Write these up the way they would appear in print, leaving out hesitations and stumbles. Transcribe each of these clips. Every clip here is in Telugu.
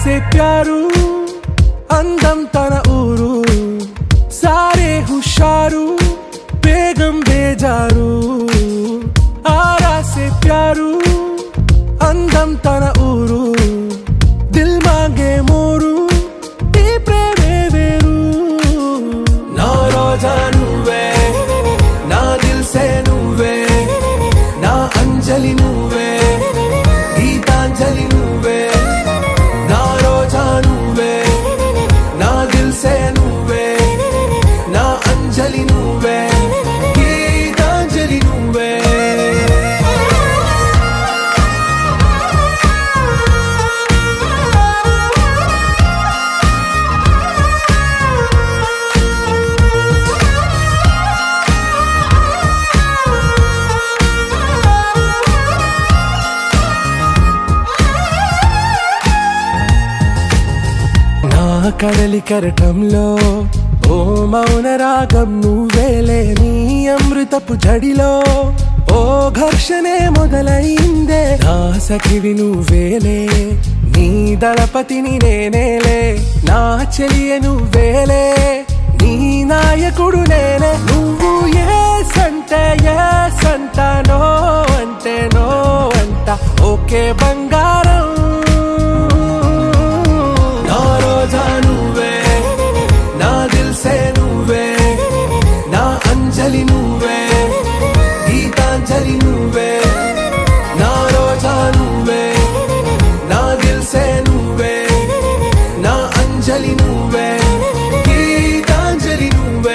से प्यारू అందం తన ఊరు सारे हुशारू बेगम बेजारू आरा से प्यारू అందం తన ఊరు दिल मांगे मोरू ఈ ప్రేమే వేరు నా రోజా నువ్వే నా దిల్ సే నువ్వే నా అంజలి నువ్వే గీతాంజలి నువ్వే నా రోజా నువ్వే నా దిల్ సే నువ్వే నా అంజలి నువ్వే గీతాంజలి నువ్వే కడలి కరటంలో ఓ మౌన రాగం నువ్వేలే నీ అమృతపు జడిలో ఓ ఘర్షణే మొదలైందే నా సఖివి నువ్వేలే నీ దళపతిని నేనేలే నా చెలియ నువ్వేలే నీ నాయకుడు నేనే నువ్వు ఏ సంట నో అంటే నో అంట ఓకే బంగారం అంజలి నువ్వే గీతాంజలి నువ్వే నా రోజా నువ్వే నా దిల్ సే నువ్వే నా అంజలి నువ్వే గీతాంజలి నువ్వే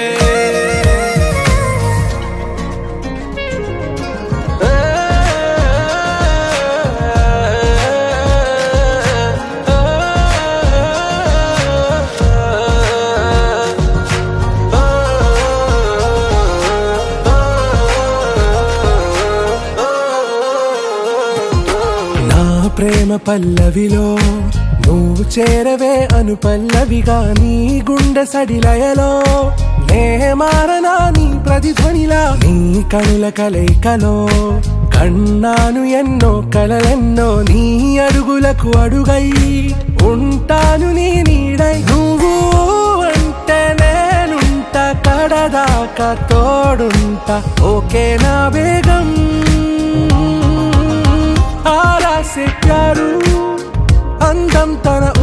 ప్రేమ పల్లవిలో నువ్వు చేరవే అను పల్లవిగా నీ గుండె సడిలయలో నే మారనా నీ ప్రతిధ్వనిలా నీ కనుల కలయికలో కన్నాను ఎన్నో కలలెన్నో నీ అడుగులకు అడుగై ఉంటాను నీ నీడై నువ్వు అంటే నేనుంట కడదాకా తోడుంటా ఓకే నా బేగం आरा से प्यारू అందం తన